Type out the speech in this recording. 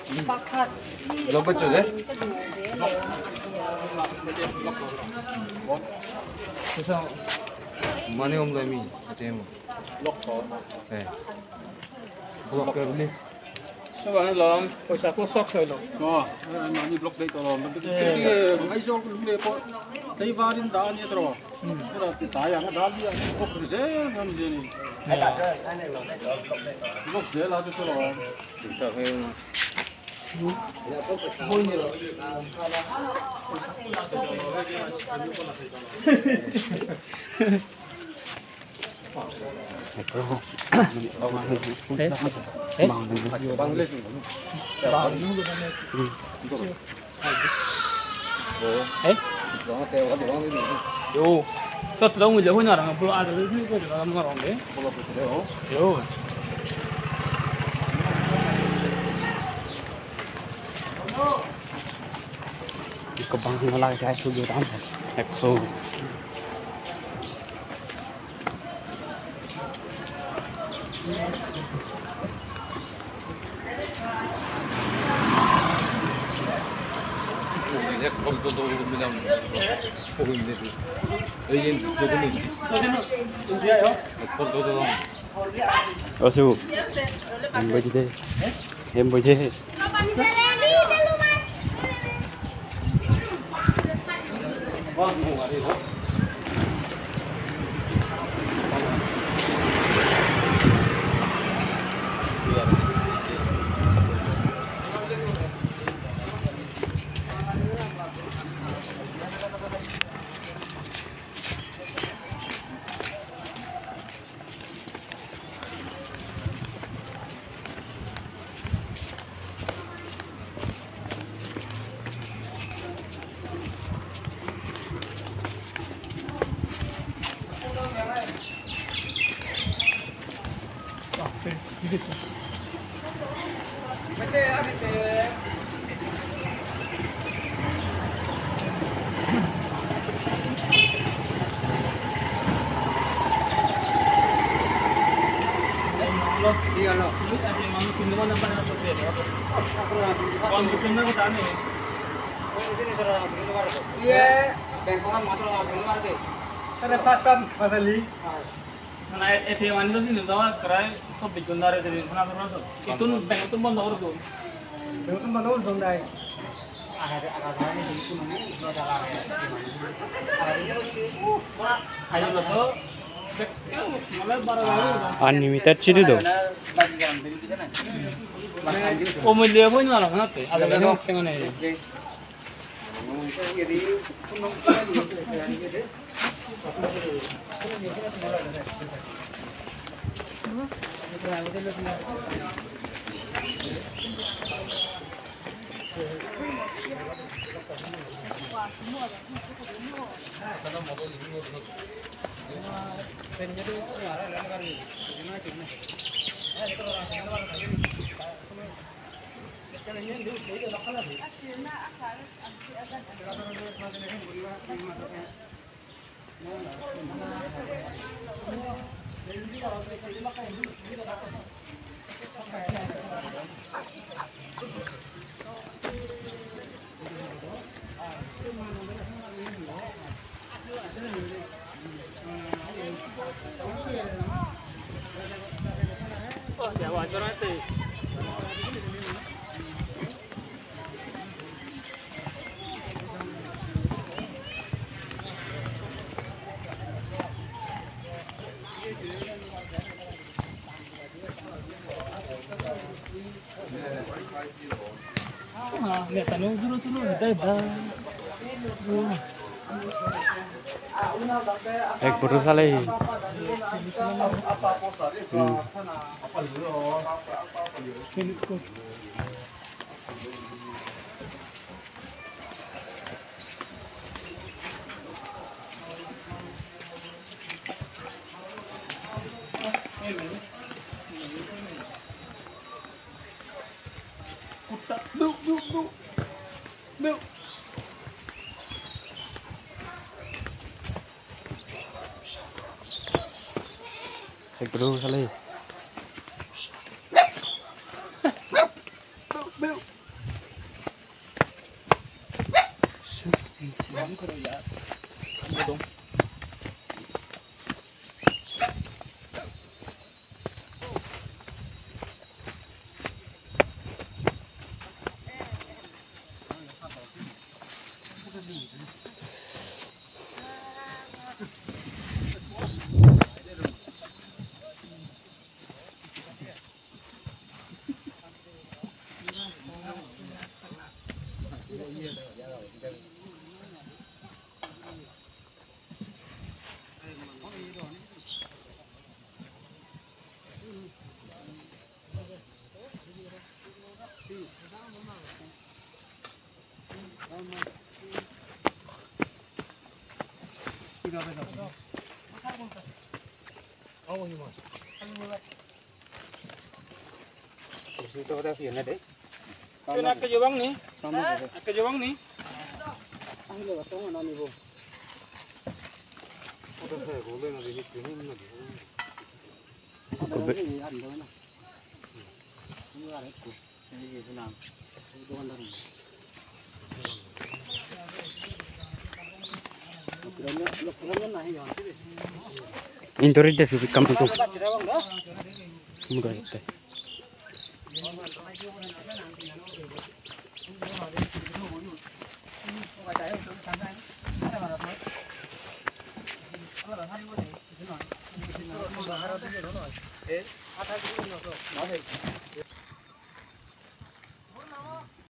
Lo baca deh. Susah. Mana om lagi? Temu. Eh. Blok ke beli. Soalnya lom, pojok kosok saya lom. Oh, ini blok deh tolong. Tapi nggak iso aku dulu kok. Tapi varin dahnya terus. Berarti tayang dahnya. Kok bisa kan sini? Blok saya lah tu tolong. Kita kayak. Yo, tất cả người dân nào cũng ăn được cái cái làm ngon đấy. Yo. Kebang lagi saya sudah tahu. Ekso. Yak kalau bilang poin itu. Ini jadi ni. India yo. Kalau Osu. Em boleh deh. Wah, mau hari itu. Iya loh. Ini ada yang mau pinjam apa nak pergi? Kalau pinjam aku tanya. Iya, bengkongan motor nggak benar deh. Ada pasam pasali. Karena ATM itu sih tahu kerai सब बिकundar itu di mana terus. Itu bank itu bond orang tuh. Itu mana dong dai. Ayo lo tuh. Malah baru-baru. Unlimited sih itu. Oh, milih apa ini malah nanti. Ada yang tengah nih. Oh, ya wajar nanti. Lihat anu dulu dai bang. Ek burus alai. Ek burus alai. lắm cái này dạ. Không đúng. Itu ada fian ada. Kau nak kerja bang ni? Nak kerja bang ni? Ang lo tong ano ni bo. Ada saya boleh nanti ini ni. Ada ni ada na. Ini ada tu. Ini tu nam. Itu ada ni. Lokalnya nahi ya. Intori deh sih kamu tu. Mudah itu. Eh, ada di mana tu?